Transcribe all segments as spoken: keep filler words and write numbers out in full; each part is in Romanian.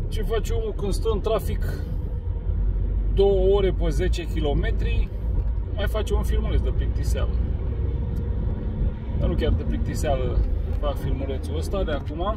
Ce face omul când stă în trafic două ore pe zece kilometri? Mai face un filmuleț de plictiseală. Dar nu chiar de plictiseală fac filmulețul ăsta de acum,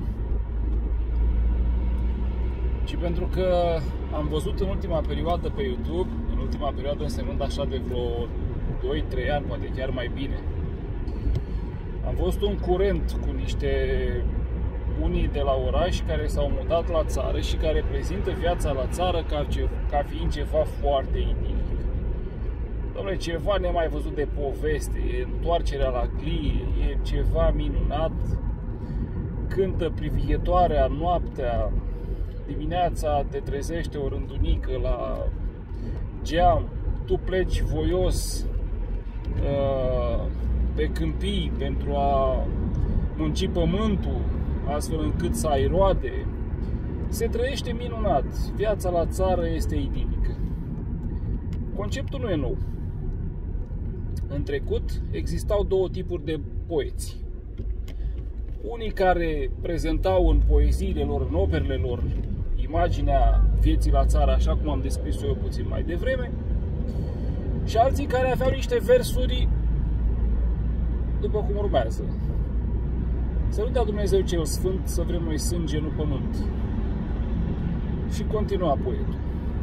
ci pentru că am văzut în ultima perioadă pe YouTube, în ultima perioadă însemnând așa de vreo doi trei ani, poate chiar mai bine, am văzut un curent cu niște unii de la oraș care s-au mutat la țară și care prezintă viața la țară ca, ce, ca fiind ceva foarte idilic. Dom'le, ceva nemai văzut de poveste, e întoarcerea la glie, e ceva minunat, cântă privighetoarea noaptea, dimineața te trezește o rândunică la geam, tu pleci voios uh, pe câmpii pentru a munci pământul, astfel încât să ai roade. Se trăiește minunat, viața la țară este idilică. Conceptul nu e nou. În trecut existau două tipuri de poeți. Unii care prezentau în poeziile lor, în operele lor, imaginea vieții la țară, așa cum am descris-o eu puțin mai devreme, și alții care aveau niște versuri după cum urmează. Să nu dea Dumnezeu cel Sfânt să vrem noi sânge, nu pământ. Și continua poetul.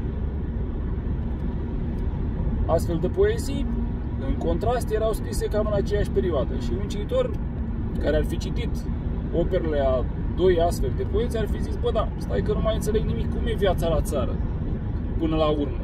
Astfel de poezii, în contrast, erau scrise cam în aceeași perioadă și un cititor care ar fi citit operele a doi astfel de poeți ar fi zis: bă, da, stai că nu mai înțeleg nimic, cum e viața la țară până la urmă.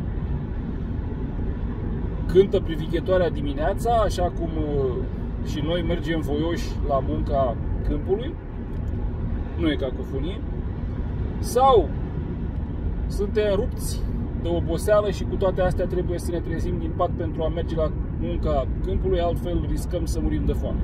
Cântă privighetoarea dimineața, așa cum și noi mergem voioși la munca câmpului, nu e cacofonie, sau suntem rupți de oboseală și cu toate astea trebuie să ne trezim din pat pentru a merge la munca câmpului, altfel riscăm să murim de foame.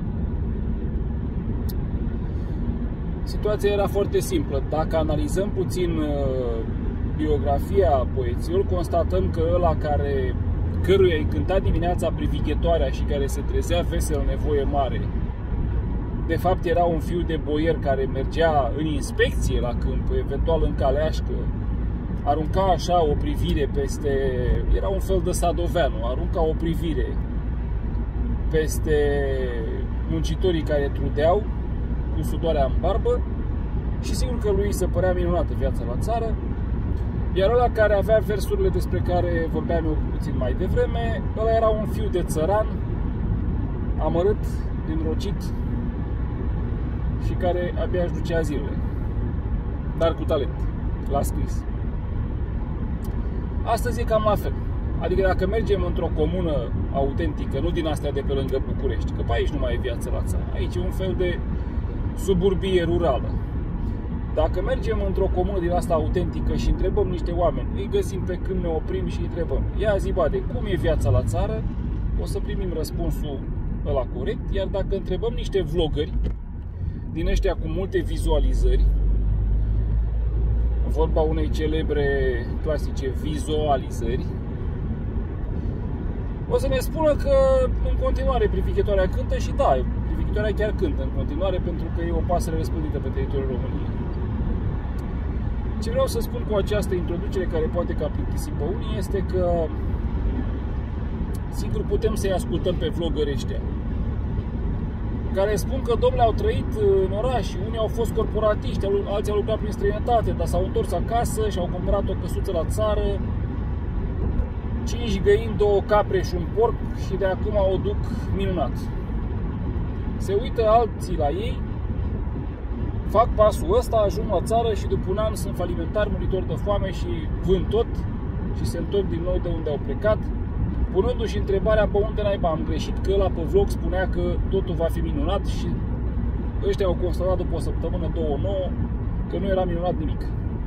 Situația era foarte simplă. Dacă analizăm puțin biografia poeților, constatăm că ăla care, căruia îi cânta dimineața privighetoarea și care se trezea vesel în nevoie mare, de fapt era un fiu de boier care mergea în inspecție la câmp, eventual în caleașcă, arunca așa o privire peste, era un fel de sadoveanu, arunca o privire peste muncitorii care trudeau cu sudoarea în barbă și sigur că lui se părea minunată viața la țară. Iar ăla care avea versurile despre care vorbeam eu puțin mai devreme, ăla era un fiu de țăran, amărât, dinrocit și care abia își ducea zilele, dar cu talent, l-a scris. Astăzi e cam la fel. Adică dacă mergem într-o comună autentică, nu din astea de pe lângă București, că pe aici nu mai e viață la țară, aici e un fel de suburbie rurală. Dacă mergem într-o comună din asta autentică și întrebăm niște oameni, îi găsim pe când ne oprim și îi întrebăm: ia zi, bade, cum e viața la țară? O să primim răspunsul ăla corect. Iar dacă întrebăm niște vloggeri din ăștia cu multe vizualizări, vorba unei celebre clasice vizualizări, o să ne spună că în continuare privighetoarea cântă și da, privighetoarea chiar cântă în continuare pentru că e o pasăre răspândită pe teritoriul României. Ce vreau să spun cu această introducere, care poate că a plictisit pe unii, este că sigur putem să-i ascultăm pe vloggerii ăștia care spun că, domnule, au trăit în oraș, unii au fost corporatiști, alții au lucrat prin străinătate, dar s-au întors acasă și au cumpărat o căsuță la țară, cinci găini, două capre și un porc și de acum o duc minunat. Se uită alții la ei, fac pasul ăsta, ajung la țară și după un an sunt falimentari, muritori de foame și vând tot și se întorc din nou de unde au plecat, punându-și întrebarea: bă, unde naiba am greșit? Că ăla pe vlog spunea că totul va fi minunat și ăștia au constatat după o săptămână, două, nouă, că nu era minunat nimic.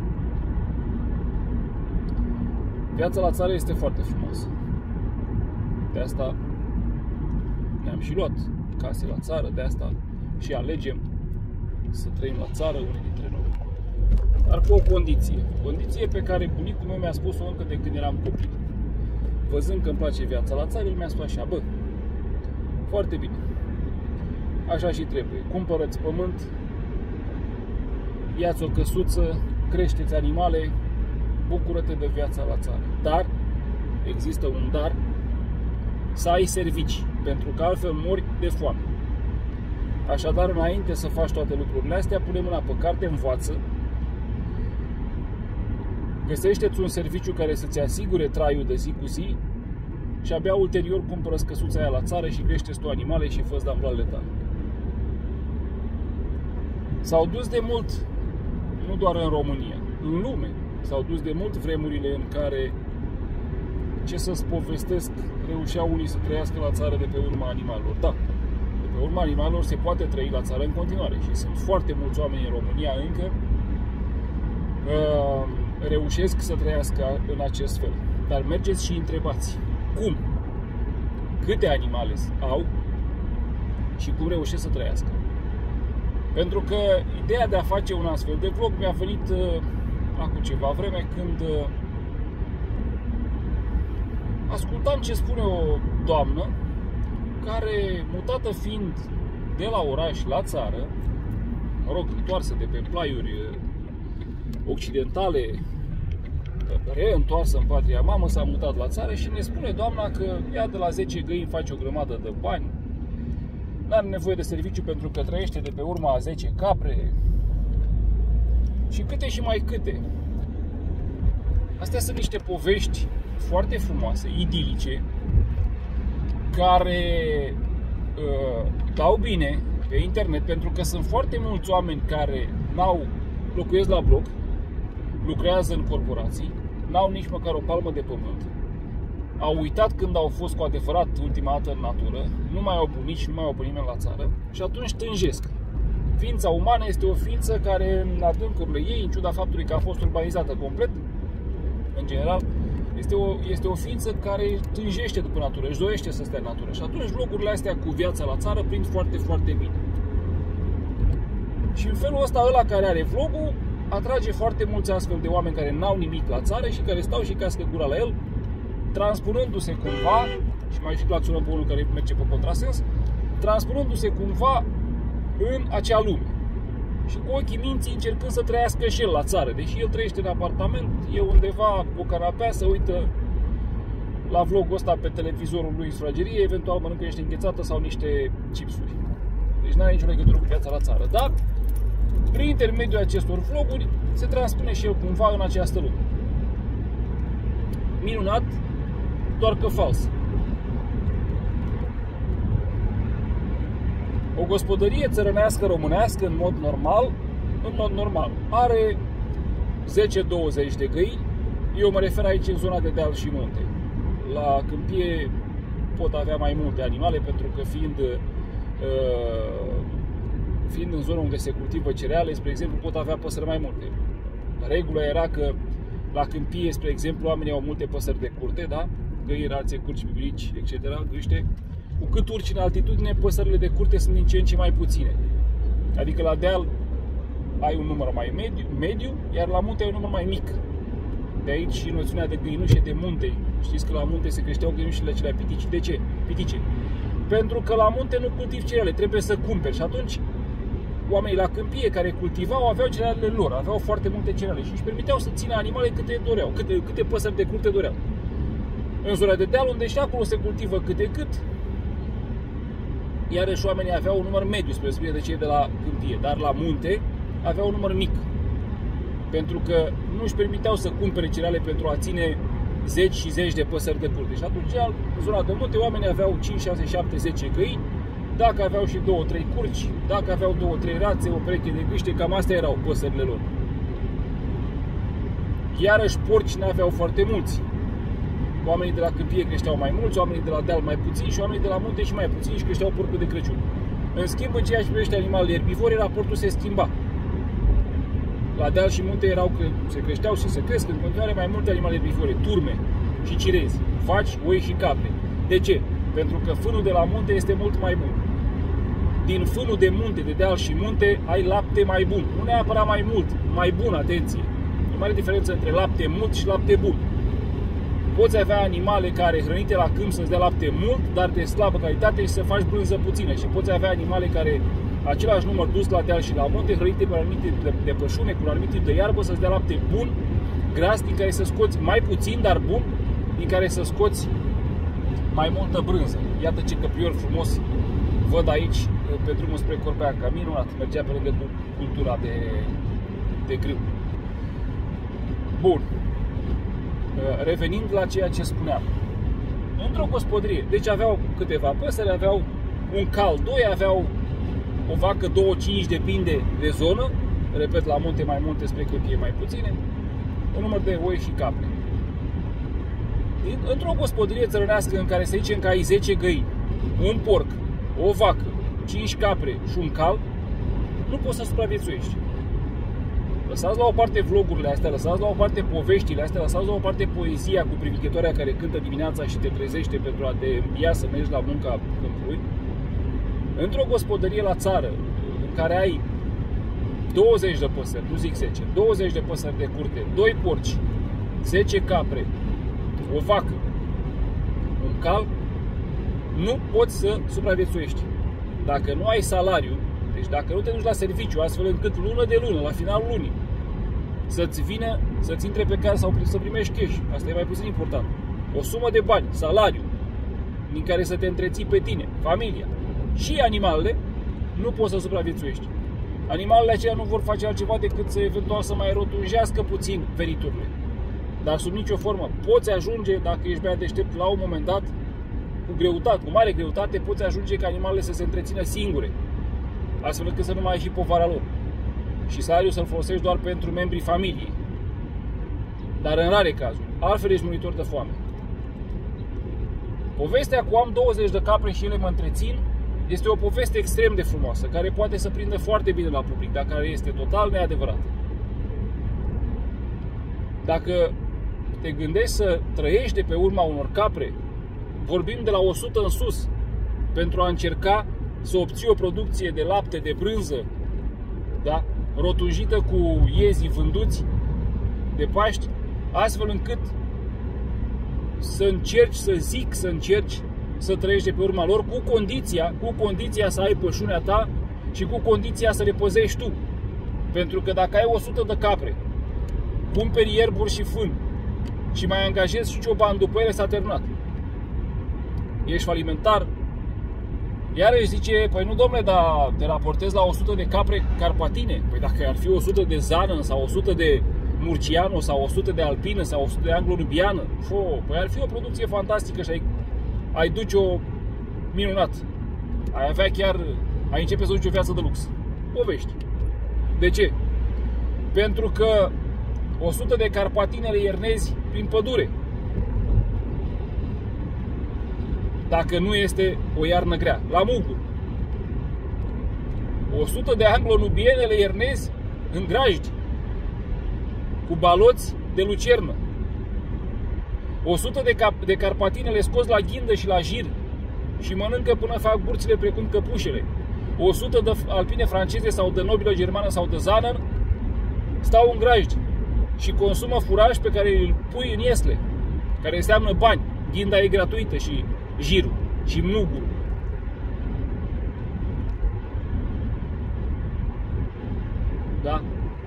Viața la țară este foarte frumoasă. De asta ne-am și luat case la țară, de asta și alegem să trăim la țară unii dintre noi. Dar cu o condiție. Condiție pe care bunicul meu mi-a spus-o încă de când eram copil. Văzând că îmi place viața la țară, el mi-a spus așa: bă, foarte bine, așa și trebuie. Cumpără-ți pământ, ia-ți o căsuță, creșteți animale, bucură-te de viața la țară. Dar, există un dar, să ai servicii, pentru că altfel mori de foame. Așadar, înainte să faci toate lucrurile astea, pune mâna pe carte, învață, găsește-ți un serviciu care să-ți asigure traiul de zi cu zi și abia ulterior cumpără scăsuța aia la țară și crește-ți tu animale și fă-ți dambralele tale. S-au dus de mult, nu doar în România, în lume, s-au dus de mult vremurile în care, ce să-ți povestesc, reușeau unii să trăiască la țară de pe urma animalelor. Da, de pe urma animalelor se poate trăi la țară în continuare și sunt foarte mulți oameni în România încă uh, reușesc să trăiască în acest fel. Dar mergeți și întrebați cum, câte animale au și cum reușesc să trăiască. Pentru că ideea de a face un astfel de vlog mi-a venit uh, acum ceva vreme când uh, ascultam ce spune o doamnă care, mutată fiind de la oraș la țară, mă rog, întoarsă de pe plaiuri occidentale, reîntoarsă în patria mamă, s-a mutat la țară și ne spune doamna că ea de la zece găini face o grămadă de bani, n-are nevoie de serviciu pentru că trăiește de pe urma a zece capre și câte și mai câte. Astea sunt niște povești foarte frumoase, idilice, care uh, dau bine pe internet, pentru că sunt foarte mulți oameni care n-au, locuiesc la bloc, lucrează în corporații, n-au nici măcar o palmă de pământ, au uitat când au fost cu adevărat ultima dată în natură, nu mai au bunici, nu mai au pe nimeni la țară și atunci tânjesc. Ființa umană este o ființă care în adâncurile ei, în ciuda faptului că a fost urbanizată complet, în general, este o, este o ființă care tânjește după natură, își dorește să stea în natură. Și atunci vlogurile astea cu viața la țară prind foarte, foarte bine. Și în felul ăsta, ăla care are vlogul atrage foarte mulți astfel de oameni care n-au nimic la țară și care stau și cască gura la el, transpunându-se cumva, și mai și claxonăm pe unul care merge pe contrasens, transpunându-se cumva în acea lume. Și cu ochii minții încercând să trăiască și el la țară. Deși el trăiește în apartament, e undeva pe o canapea, se uită la vlogul ăsta pe televizorul lui în sufragerie, eventual mănâncă niște înghețată sau niște chipsuri. Deci nu are nicio legătură cu viața la țară. Dar, prin intermediul acestor vloguri, se transpune și el cumva în această lume. Minunat, doar că fals. O gospodărie țărănească românească, în mod normal, în mod normal, are zece douăzeci de găini. Eu mă refer aici în zona de deal și munte. La câmpie pot avea mai multe animale, pentru că fiind, uh, fiind în zona unde se cultivă cereale, spre exemplu, pot avea păsări mai multe. Regula era că la câmpie, spre exemplu, oamenii au multe păsări de curte, da? Găini, rațe, curci, biblici, et cetera, gâște. Cu cât urci în altitudine, păsările de curte sunt din ce în ce mai puține. Adică la deal ai un număr mai mediu, mediu, iar la munte ai un număr mai mic. De aici și noțiunea de găinușe de munte. Știți că la munte se creșteau găinușele acelea pitici. De ce? Pitice. Pentru că la munte nu cultivi cereale, trebuie să cumperi. Și atunci oamenii la câmpie care cultivau aveau cerealele lor, aveau foarte multe cereale și își permiteau să țină animale câte doreau, câte, câte păsări de curte doreau. În zona de deal, unde și acolo se cultivă câte cât, iarăși oamenii aveau un număr mediu, spre deosebire de cei de la câmpie, dar la munte aveau un număr mic, pentru că nu își permiteau să cumpere cereale pentru a ține zeci și zeci de păsări de curte. Și atunci, în zona de munte, oamenii aveau cinci, șase, șapte, zece găini, dacă aveau și două trei curci, dacă aveau două trei rațe, o pereche de gâște, cam astea erau păsările lor. Iarăși porci n-aveau foarte mulți. Oamenii de la câmpie creșteau mai mulți, oamenii de la deal mai puțini și oamenii de la munte și mai puțini și creșteau porcul de Crăciun. În schimb, în ceea ce privește animalele erbivore, raportul se schimba. La deal și munte erau, se creșteau și se cresc în continuare mai multe animale erbivore, turme și cirezi, vaci, oi și capre. De ce? Pentru că fânul de la munte este mult mai bun. Din fânul de munte, de deal și munte, ai lapte mai bun. Nu neapărat mai mult, mai bun, atenție. E mare diferență între lapte mult și lapte bun. Poți avea animale care hrănite la câmp să-ți dea lapte mult, dar de slabă calitate și să faci brânză puțină. Și poți avea animale care același număr dus la deal și la munte, hrănite pe anumite de, de pășune, cu un anumit tip de iarbă, să-ți dea lapte bun, gras, din care să scoți mai puțin, dar bun, din care să scoți mai multă brânză. Iată ce căprior frumos văd aici pe drumul spre Corbeanca. Minunat, mergea pe lângă cultura de, de grâu. Bun. Revenind la ceea ce spuneam. Într-o gospodărie, deci aveau câteva păsări, aveau un cal, doi, aveau o vacă, două, cinci, depinde de zonă, repet, la munte mai multe, spre câmpie mai puține, un număr de oi și capre. Într-o gospodărie țărănească în care să zicem că ai zece găini, un porc, o vacă, cinci capre și un cal, nu poți să supraviețuiești. Lăsați la o parte vlogurile astea, lăsați la o parte poveștile astea, lăsați la o parte poezia cu privighetoarea care cântă dimineața și te trezește pentru a te îmbia să mergi la munca câmpului. Într-o gospodărie la țară, în care ai douăzeci de păsări, nu zic zece, douăzeci de păsări de curte, doi porci, zece capre, o vacă, un cal, nu poți să supraviețuiești. Dacă nu ai salariu, deci dacă nu te duci la serviciu, astfel încât lună de lună, la finalul lunii, să-ți vină, să-ți intre pe casă sau să primești cash, asta e mai puțin important, o sumă de bani, salariu, din care să te întreții pe tine, familia și animalele, nu poți să supraviețuiești. Animalele acelea nu vor face altceva decât să eventual să mai rotunjească puțin veniturile. Dar sub nicio formă poți ajunge, dacă ești bine deștept, la un moment dat, cu greutate, cu mare greutate, poți ajunge ca animalele să se întrețină singure, astfel încât să nu mai ai și povara lor. Și salariul să-l folosești doar pentru membrii familiei. Dar în rare cazuri, altfel ești muritor de foame. Povestea cu am douăzeci de capre și ele mă întrețin este o poveste extrem de frumoasă, care poate să prindă foarte bine la public, dar care este total neadevărată. Dacă te gândești să trăiești de pe urma unor capre, vorbim de la o sută în sus, pentru a încerca să obții o producție de lapte, de brânză, da? Rotunjită cu iezii vânduți de Paști, astfel încât să încerci, să zic, să încerci să trăiești de pe urma lor, cu condiția, cu condiția să ai pășunea ta și cu condiția să le păzești tu. Pentru că dacă ai o sută de capre, cumperi ierburi și fân și mai angajezi și cioban după ele, s-a terminat. Ești falimentar. Iarăși zice, păi nu domnule, dar te raportezi la o sută de capre carpatine. Păi dacă ar fi o sută de zană sau o sută de murciano sau o sută de alpină sau o sută de anglo-nubiană, păi ar fi o producție fantastică și ai, ai duce-o minunat. Ai avea chiar, ai începe să duci o viață de lux. Povești. De ce? Pentru că o sută de carpatine le iernezi prin pădure. Dacă nu este o iarnă grea, la muguri. o sută de anglo-nubiene le iernezi în grajdi, cu baloți de lucernă. o sută de, de carpatine le scoți la ghindă și la jir și mănâncă până fac burțile precum căpușele. o sută de alpine franceze sau de nobilă germană sau de zană stau în grajdi și consumă furaj pe care îl pui în iesle, care înseamnă bani. Ghinda e gratuită și jirul și mugul. Da?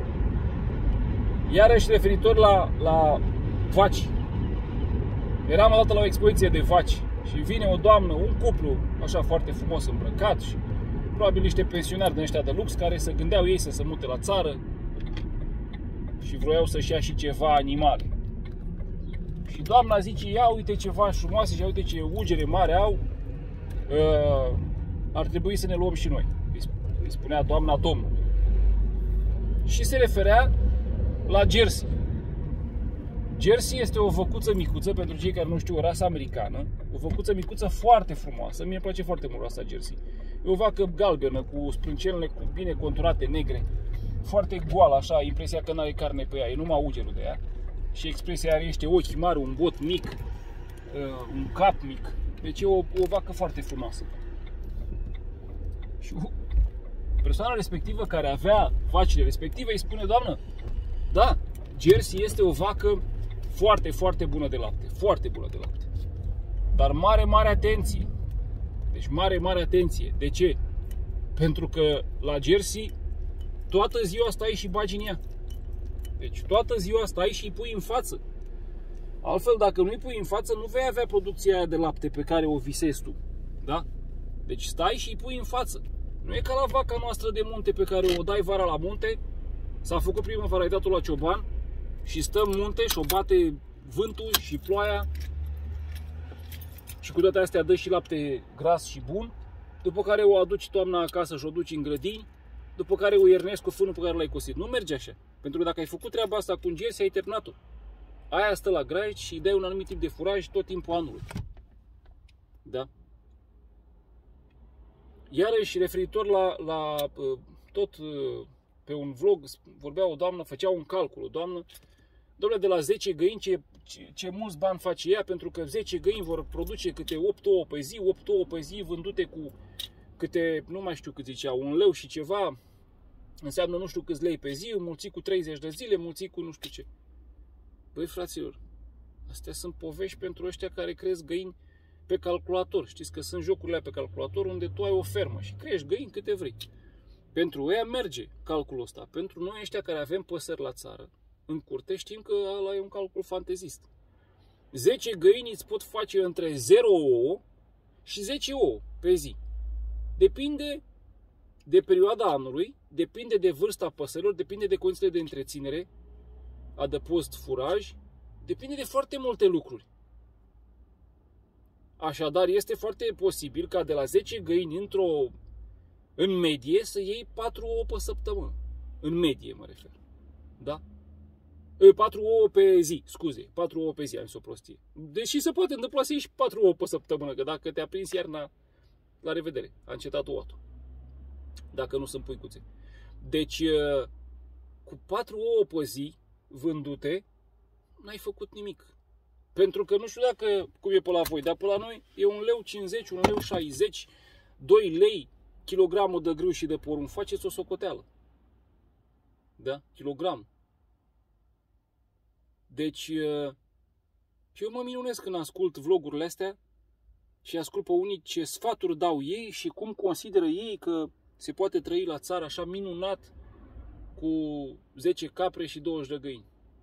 Iarăși referitor la, la vaci. Eram odată la o expoziție de vaci și vine o doamnă, un cuplu așa foarte frumos îmbrăcat și probabil niște pensionari din ăștia de lux care se gândeau ei să se mute la țară și vroiau să-și ia și ceva animale. Și doamna zice, ia uite ce vaci frumoase și ia uite ce ugere mare au, uh, ar trebui să ne luăm și noi, îi spunea doamna domnul. Și se referea la Jersey. Jersey este o văcuță micuță, pentru cei care nu știu, o rasă americană, o văcuță micuță foarte frumoasă, mie îmi place foarte mult rasa Jersey. E o vacă galbenă, cu sprâncenele bine conturate, negre, foarte goală, așa, impresia că n-are carne pe ea, e numai ugerul de ea. Și expresia are niște ochi mari, un bot mic, uh, un cap mic. Deci e o, o vacă foarte frumoasă. Și persoana respectivă care avea vacile respective îi spune, doamnă, da, Jersey este o vacă foarte, foarte bună de lapte. Foarte bună de lapte. Dar mare, mare atenție. Deci mare, mare atenție. De ce? Pentru că la Jersey toată ziua stai și bagi în ea. Deci toată ziua stai și îi pui în față. Altfel, dacă nu îi pui în față, nu vei avea producția aia de lapte pe care o visezi tu. Da? Deci stai și îi pui în față. Nu e ca la vaca noastră de munte pe care o dai vara la munte. S-a făcut primăvara, ai dat-o la cioban și stă în munte și o bate vântul și ploaia. Și cu toate astea dă și lapte gras și bun. După care o aduci toamna acasă și o duci în grădini. După care o iernezi cu fânul pe care l-ai cosit. Nu merge așa. Pentru că dacă ai făcut treaba asta cu un Jersey, ai terminat-o. Aia stă la graj și îi dai un anumit tip de furaj tot timpul anului. Da? Iarăși, referitor la, la tot pe un vlog, vorbea o doamnă, făcea un calcul, o doamnă, dom'le, de la zece găini ce, ce, ce mulți bani face ea, pentru că zece găini vor produce câte opt ouă pe zi, opt ouă pe zi vândute cu câte, nu mai știu cât zicea, un leu și ceva, înseamnă nu știu câți lei pe zi, mulțit cu treizeci de zile, mulțit cu nu știu ce. Băi, fraților, astea sunt povești pentru ăștia care cresc găini pe calculator. Știți că sunt jocurile pe calculator unde tu ai o fermă și crești găini câte vrei. Pentru ea merge calculul ăsta. Pentru noi ăștia care avem păsări la țară, în curte, știm că ăla e un calcul fantezist. zece găini îți pot face între zero ouă și zece ouă pe zi. Depinde de perioada anului, depinde de vârsta păsărilor, depinde de condițiile de întreținere, adăpost, furaj, depinde de foarte multe lucruri. Așadar, este foarte posibil ca de la zece găini într-o, în medie să iei patru ouă pe săptămână. În medie mă refer. Da? patru ouă pe zi, scuze, patru ouă pe zi, am zis o prostie. Deși se poate întâmpla să iei și patru ouă pe săptămână, că dacă te-a prins iarna, la revedere, a încetat ouătul. Dacă nu sunt puicuțe. Deci, cu patru ouă pe zi vândute, n-ai făcut nimic. Pentru că nu știu dacă, cum e pe la voi, dar pe la noi e un leu cincizeci, un leu șaizeci, doi lei kilogramul de grâu și de porumb. Faceți o socoteală. Da? Kilogram. Deci, eu mă minunesc când ascult vlogurile astea și ascult pe unii ce sfaturi dau ei și cum consideră ei că se poate trăi la țară așa minunat cu zece capre și douăzeci de găini.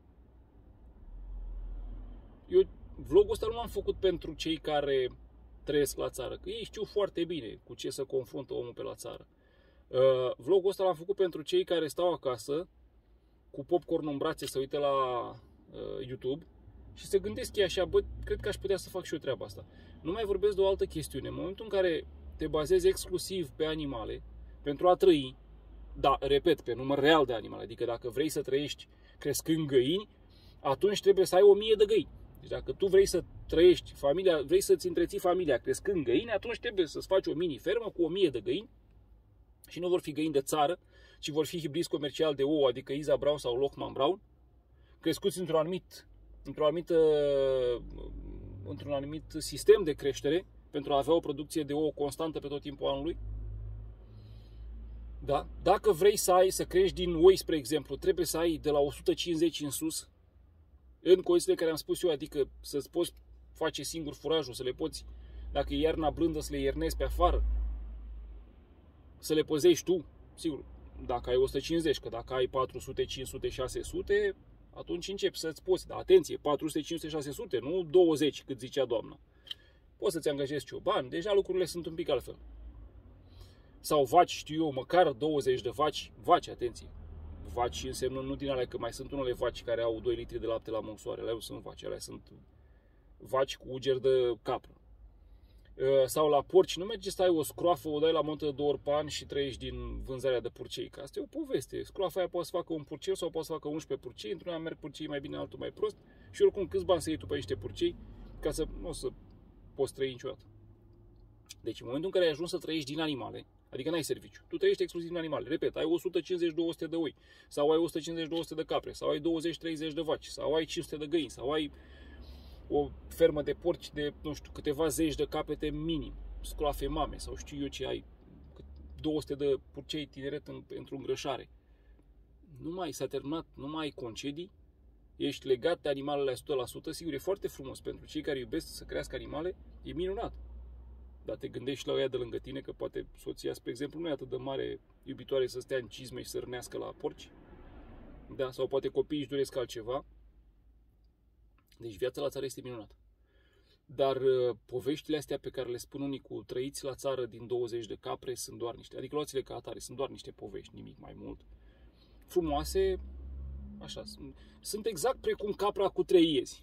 Eu vlogul ăsta nu l-am făcut pentru cei care trăiesc la țară, că ei știu foarte bine cu ce se confruntă omul pe la țară. Uh, vlogul ăsta l-am făcut pentru cei care stau acasă cu popcorn în brațe, să uite la uh, YouTube și se gândesc ei așa, bă, cred că aș putea să fac și eu treaba asta. Nu mai vorbesc de o altă chestiune. În momentul în care te bazezi exclusiv pe animale pentru a trăi, da, repet, pe număr real de animale, adică dacă vrei să trăiești crescând găini, atunci trebuie să ai o mie de găini. Deci dacă tu vrei să trăiești familia, vrei să-ți întreții familia crescând găini, atunci trebuie să-ți faci o mini-fermă cu o mie de găini și nu vor fi găini de țară, ci vor fi hibrizi comercial de ouă, adică Isa Brown sau Lohmann Brown, crescuți într-un anumit, într-un anumit, într-un anumit sistem de creștere pentru a avea o producție de ouă constantă pe tot timpul anului. Da? Dacă vrei să ai, să crești din oi, spre exemplu, trebuie să ai de la o sută cincizeci în sus, în condițiile care am spus eu, adică să-ți poți face singur furajul, să le poți, dacă e iarna blândă, să le iernezi pe afară, să le păzești tu, sigur, dacă ai o sută cincizeci, că dacă ai patru sute, cinci sute, șase sute, atunci începi să-ți poți, dar atenție, patru sute, cinci sute, șase sute, nu douăzeci, cât zicea doamna. Poți să-ți angajezi cioban, deja lucrurile sunt un pic altfel. Sau vaci, știu eu, măcar douăzeci de vaci, vaci, atenție. Vaci înseamnă nu din alea, că mai sunt unele vaci care au doi litri de lapte la măsoare, alea nu sunt vaci, alea sunt vaci cu uger de capră. Sau la porci, nu merge să ai o scroafă, o dai la montă de două ori pe an și trăiești din vânzarea de purcei, că asta e o poveste. Scroafa aia poate să facă un purcel sau poate să facă unsprezece purcei, într-una merg purcei mai bine, altul mai prost și oricum câți bani să iei tu pe niște purcei ca să nu o să poți trăi niciodată. Deci în momentul în care ai ajuns să trăiești din animale, adică n-ai serviciu, tu trăiești exclusiv din animale, repet, ai o sută cincizeci două sute de oi, sau ai o sută cincizeci două sute de capre, sau ai douăzeci treizeci de vaci, sau ai cinci sute de găini, sau ai o fermă de porci de, nu știu, câteva zeci de capete minim, scroafe mame, sau știu eu ce ai, două sute de purcei tineret în, pentru îngrășare. Nu mai s-a terminat, nu mai ai concedii, ești legat de animalele o sută la sută, sigur, e foarte frumos pentru cei care iubesc să crească animale, e minunat. dar te gândești la o ea de lângă tine, că poate soția, spre exemplu, nu e atât de mare iubitoare să stea în cizme și să rânească la porci. Da? Sau poate copiii își doresc altceva. Deci viața la țară este minunată. Dar uh, poveștile astea pe care le spun unii cu trăiți la țară din douăzeci de capre sunt doar niște, adică luați-le ca atare, sunt doar niște povești, nimic mai mult. Frumoase, așa, sunt exact precum capra cu trei iezi.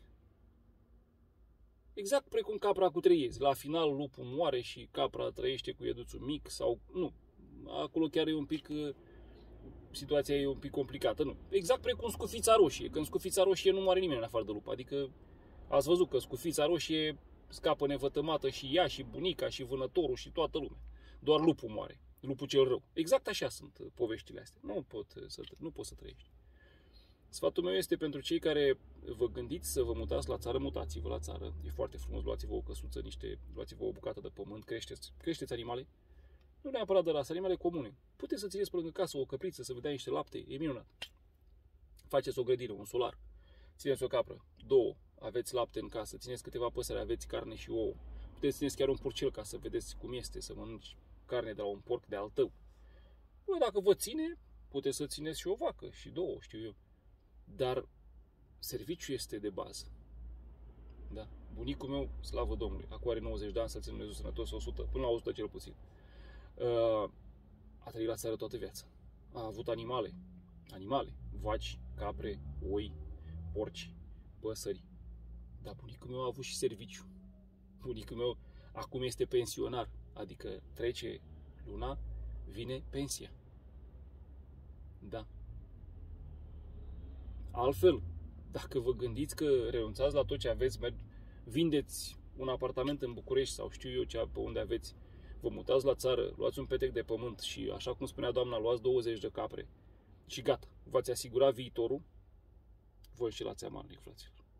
Exact precum capra cu trei iezi. La final lupul moare și capra trăiește cu ieduțul mic sau nu. Acolo chiar e un pic, situația e un pic complicată, nu. Exact precum scufița roșie, că în scufița roșie nu moare nimeni în afară de lup. Adică ați văzut că scufița roșie scapă nevătămată și ea, și bunica, și vânătorul, și toată lumea. Doar lupul moare, lupul cel rău. Exact așa sunt poveștile astea. Nu, pot să, nu poți să trăiești. Sfatul meu este pentru cei care vă gândiți să vă mutați la țară, mutați-vă la țară. E foarte frumos, luați-vă o căsuță, niște, luați-vă o bucată de pământ, creșteți, creșteți animale. Nu neapărat de rasă, animale comune. Puteți să țineți pe lângă casă o căpriță, să vă dea niște lapte, e minunat. Faceți o grădină, un solar, țineți o capră, două, aveți lapte în casă, țineți câteva păsări, aveți carne și ouă. Puteți țineți chiar un purcel ca să vedeți cum este, să mănânci carne de la un porc de al tău. Bă, dacă vă ține, puteți să țineți și o vacă și două, știu eu. Dar serviciul este de bază. Da? Bunicul meu, slavă Domnului, acum are nouăzeci de ani, să țin Dumnezeu sănătos, o sută, până la o sută cel puțin. A trăit la țară toată viața. A avut animale, animale, vaci, capre, oi, porci, păsări. Dar bunicul meu a avut și serviciu. Bunicul meu acum este pensionar, adică trece luna, vine pensia. Da. Altfel, dacă vă gândiți că renunțați la tot ce aveți, vindeți un apartament în București sau știu eu ce pe unde aveți, vă mutați la țară, luați un petec de pământ și, așa cum spunea doamna, luați douăzeci de capre și gata, v-ați asigurat viitorul, voi și la țeama, fraților.